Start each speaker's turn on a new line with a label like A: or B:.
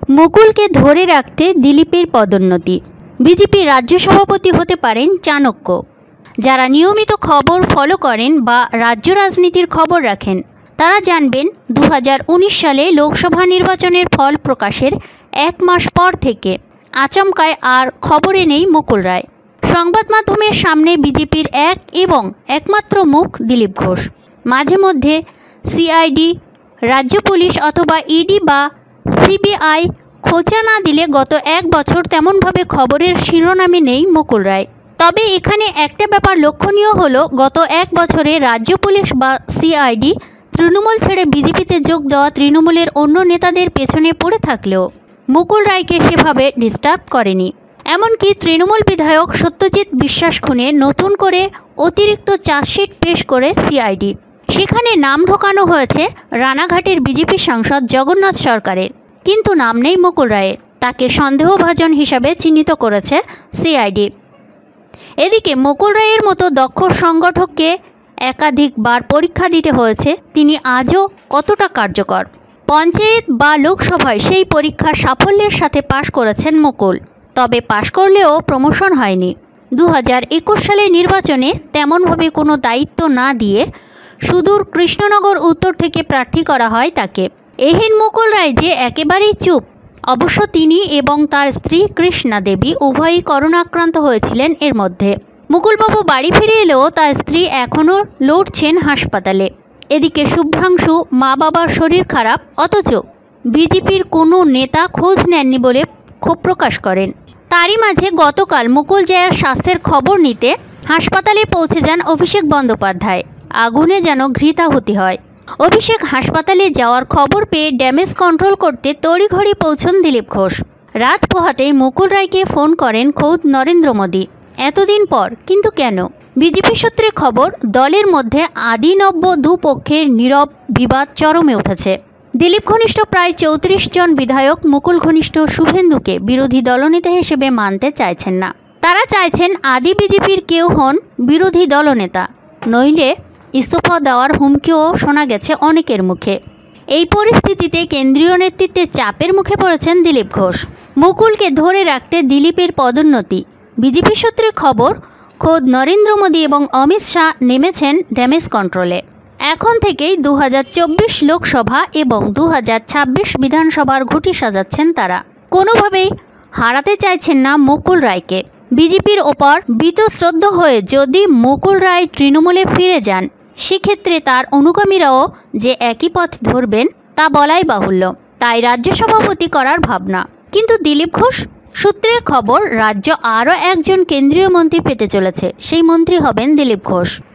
A: মুকুলকে ধরে রাখতে দিলীপের পদোন্নতি। বিজেপি রাজ্য সভাপতি হতে পারেন চাণক্য। যারা নিয়মিত খবর ফলো করেন বা রাজ্য রাজনীতির খবর রাখেন তারা জানবেন 2019 সালে লোকসভা নির্বাচনের ফল প্রকাশের 1 মাস পর থেকে আচমকায় আর খবরে নেই মুকুল রায়। সংবাদ মাধ্যমের সামনে বিজেপির এক এবং একমাত্র মুখ দিলীপ ঘোষ। মাঝে মধ্যে সিআইডি, রাজ্য পুলিশ অথবা ইডি বা সিবিআই খোঁচা না দিলে গত 1 বছর তেমনভাবে খবরের শিরোনামে নেই মুকুল রায়। তবে এখানে একটা ব্যাপার লক্ষণীয় হলো, গত 1 বছরে রাজ্য পুলিশ বা সিআইডি তৃণমূল ছেড়ে বিজেপিতে যোগ দেওয়া তৃণমূলের অন্য নেতাদের পেছনে পড়ে থাকলেও মুকুল রায়কে সেভাবে ডিস্টার্ব করেনি। এমনকি তৃণমূল বিধায়ক সত্যজিৎ বিশ্বাস খুনে নতুন করে অতিরিক্ত চার্জশিট পেশ করে সিআইডি। সেখানে নাম ঢোকানো হয়েছে রানাঘাটের বিজেপি সাংসদ জগন্নাথ সরকারের, কিন্তু নাম নেই মুকুল রায়ের। তাকে সন্দেহভাজন হিসাবে চিহ্নিত করেছে সিআইডি। এদিকে মুকুল রায়ের মতো দক্ষ সংগঠককে একাধিকবার পরীক্ষা দিতে হয়েছে তিনি আজও কতটা কার্যকর। পঞ্চায়েত বা লোকসভায় সেই পরীক্ষা সাফল্যের সাথে পাশ করেছেন মুকুল। তবে পাশ করলেও প্রমোশন হয়নি। 2021 সালের নির্বাচনে তেমনভাবে কোনো দায়িত্ব না দিয়ে সুদূর কৃষ্ণনগর উত্তর থেকে প্রার্থী করা হয় তাকে। এহেন মুকুল রায় যে একেবারেই চুপ। অবশ্য তিনি এবং তার স্ত্রী কৃষ্ণা দেবী উভয়ই করোনা আক্রান্ত হয়েছিলেন এর মধ্যে। মুকুলবাবু বাড়ি ফিরে এলেও তার স্ত্রী এখনও লড়ছেন হাসপাতালে। এদিকে শুভ্রাংশু মা বাবার শরীর খারাপ, অথচ বিজেপির কোনো নেতা খোঁজ নেননি বলে ক্ষোভ প্রকাশ করেন। তারই মাঝে গতকাল মুকুল জয়ের স্বাস্থ্যের খবর নিতে হাসপাতালে পৌঁছে যান অভিষেক বন্দ্যোপাধ্যায়। আগুনে যেন ঘৃতাহুতি হয়। অভিষেক হাসপাতালে যাওয়ার খবর পেয়ে ড্যামেজ কন্ট্রোল করতে তড়িঘড়ি পৌঁছন দিলীপ ঘোষ। রাত পোহাতেই মুকুল রায়কে ফোন করেন খোদ নরেন্দ্র মোদী। এতদিন পর, কিন্তু কেন? বিজেপি সূত্রে খবর, দলের মধ্যে আদিনব্য দুপক্ষের নীরব বিবাদ চরমে উঠেছে। দিলীপ ঘনিষ্ঠ প্রায় 34 জন বিধায়ক মুকুল ঘনিষ্ঠ শুভেন্দুকে বিরোধী দলনেতা হিসেবে মানতে চাইছেন না। তারা চাইছেন আদি বিজেপির কেউ হন বিরোধী দলনেতা, নইলে ইস্তফা দেওয়ার হুমকিও শোনা গেছে অনেকের মুখে। এই পরিস্থিতিতে কেন্দ্রীয় নেতৃত্বের চাপের মুখে পড়েছেন দিলীপ ঘোষ। মুকুলকে ধরে রাখতে দিলীপের পদোন্নতি। বিজেপি সূত্রে খবর, খোদ নরেন্দ্র মোদী এবং অমিত শাহ নেমেছেন ড্যামেজ কন্ট্রোলে। এখন থেকেই 2024 লোকসভা এবং 2026 বিধানসভার ঘুঁটি সাজাচ্ছেন তারা। কোনোভাবেই হারাতে চাইছেন না মুকুল রায়কে। বিজেপির ওপর বীতশ্রদ্ধ হয়ে যদি মুকুল রায় তৃণমূলে ফিরে যান, সেক্ষেত্রে তার অনুগামীরাও যে একই পথ ধরবেন তা বলাই বাহুল্য। তাই রাজ্য সভাপতি করার ভাবনা। কিন্তু দিলীপ ঘোষ সূত্রের খবর, রাজ্য আরও একজন কেন্দ্রীয় মন্ত্রী পেতে চলেছে। সেই মন্ত্রী হবেন দিলীপ ঘোষ।